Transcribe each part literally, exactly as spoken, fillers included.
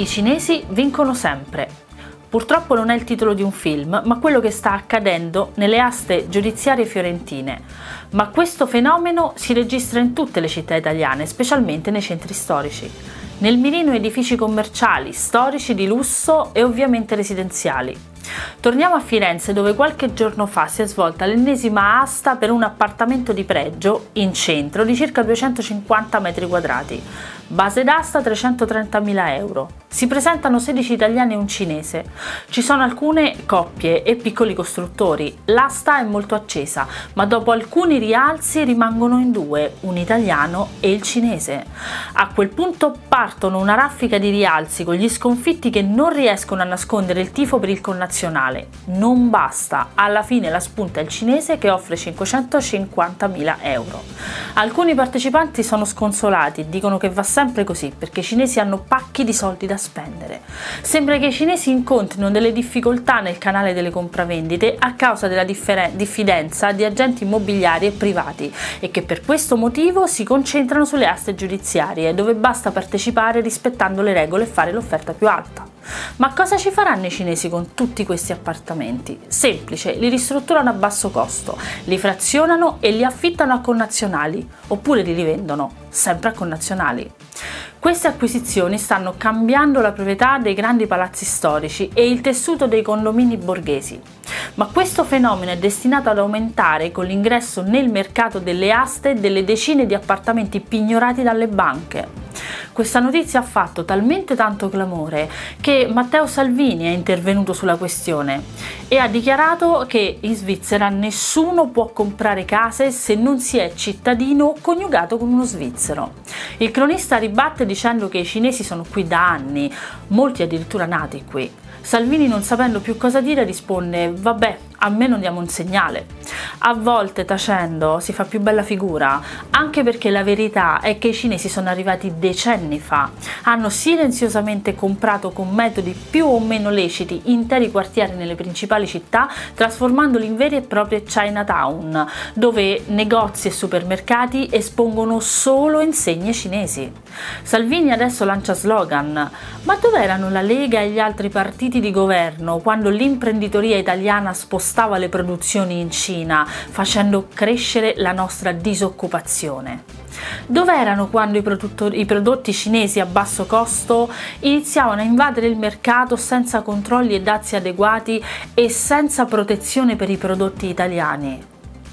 I cinesi vincono sempre. Purtroppo non è il titolo di un film, ma quello che sta accadendo nelle aste giudiziarie fiorentine. Ma questo fenomeno si registra in tutte le città italiane, specialmente nei centri storici. Nel mirino edifici commerciali, storici, di lusso e ovviamente residenziali. Torniamo a Firenze, dove qualche giorno fa si è svolta l'ennesima asta per un appartamento di pregio in centro di circa duecentocinquanta metri quadrati. Base d'asta trecentotrentamila euro. Si presentano sedici italiani e un cinese. Ci sono alcune coppie e piccoli costruttori. L'asta è molto accesa, ma dopo alcuni rialzi rimangono in due, un italiano e il cinese. A quel punto partono una raffica di rialzi con gli sconfitti che non riescono a nascondere il tifo per il connazionale. Non basta, alla fine la spunta è il cinese che offre cinquecentocinquantamila euro. Alcuni partecipanti sono sconsolati e dicono che va sempre così perché i cinesi hanno pacchi di soldi da spendere. Sembra che i cinesi incontrino delle difficoltà nel canale delle compravendite a causa della diffidenza di agenti immobiliari e privati e che per questo motivo si concentrano sulle aste giudiziarie dove basta partecipare rispettando le regole e fare l'offerta più alta. Ma cosa ci faranno i cinesi con tutti questi appartamenti? Semplice, li ristrutturano a basso costo, li frazionano e li affittano a connazionali, oppure li rivendono, sempre a connazionali. Queste acquisizioni stanno cambiando la proprietà dei grandi palazzi storici e il tessuto dei condomini borghesi. Ma questo fenomeno è destinato ad aumentare con l'ingresso nel mercato delle aste delle decine di appartamenti pignorati dalle banche. Questa notizia ha fatto talmente tanto clamore che Matteo Salvini è intervenuto sulla questione e ha dichiarato che in Svizzera nessuno può comprare case se non si è cittadino o coniugato con uno svizzero. Il cronista ribatte dicendo che i cinesi sono qui da anni, molti addirittura nati qui. Salvini, non sapendo più cosa dire, risponde: vabbè, a me non diamo un segnale. A volte, tacendo, si fa più bella figura, anche perché la verità è che i cinesi sono arrivati decenni fa, hanno silenziosamente comprato con metodi più o meno leciti interi quartieri nelle principali città, trasformandoli in veri e proprie Chinatown, dove negozi e supermercati espongono solo insegne cinesi. Salvini adesso lancia slogan: ma dov'erano la Lega e gli altri partiti di governo quando l'imprenditoria italiana spostava le produzioni in Cina, facendo crescere la nostra disoccupazione? Dov'erano quando i, i prodotti cinesi a basso costo iniziavano a invadere il mercato senza controlli e dazi adeguati e senza protezione per i prodotti italiani?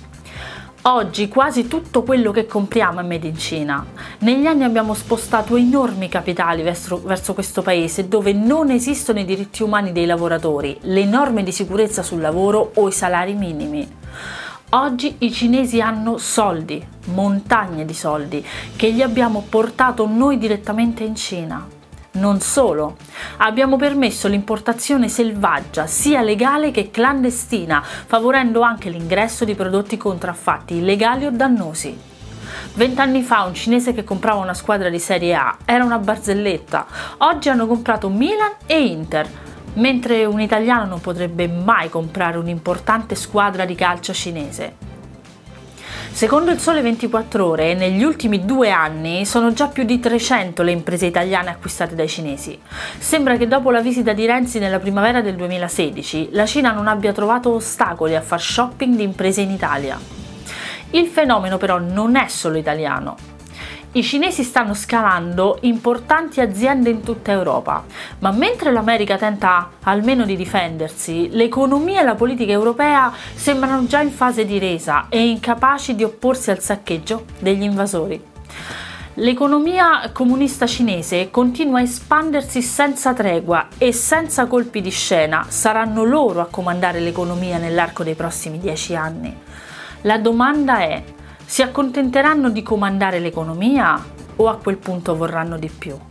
Oggi quasi tutto quello che compriamo è made in Cina. Negli anni abbiamo spostato enormi capitali verso, verso questo paese dove non esistono i diritti umani dei lavoratori, le norme di sicurezza sul lavoro o i salari minimi. Oggi i cinesi hanno soldi, montagne di soldi, che gli abbiamo portato noi direttamente in Cina. Non solo, abbiamo permesso l'importazione selvaggia, sia legale che clandestina, favorendo anche l'ingresso di prodotti contraffatti, illegali o dannosi. Vent'anni fa un cinese che comprava una squadra di Serie A era una barzelletta, oggi hanno comprato Milan e Inter, mentre un italiano non potrebbe mai comprare un'importante squadra di calcio cinese. Secondo il Sole ventiquattro Ore, negli ultimi due anni sono già più di trecento le imprese italiane acquistate dai cinesi. Sembra che dopo la visita di Renzi nella primavera del duemilasedici, la Cina non abbia trovato ostacoli a far shopping di imprese in Italia. Il fenomeno però non è solo italiano. I cinesi stanno scalando importanti aziende in tutta Europa, ma mentre l'America tenta almeno di difendersi, l'economia e la politica europea sembrano già in fase di resa e incapaci di opporsi al saccheggio degli invasori. L'economia comunista cinese continua a espandersi senza tregua e senza colpi di scena saranno loro a comandare l'economia nell'arco dei prossimi dieci anni. La domanda è: si accontenteranno di comandare l'economia o a quel punto vorranno di più?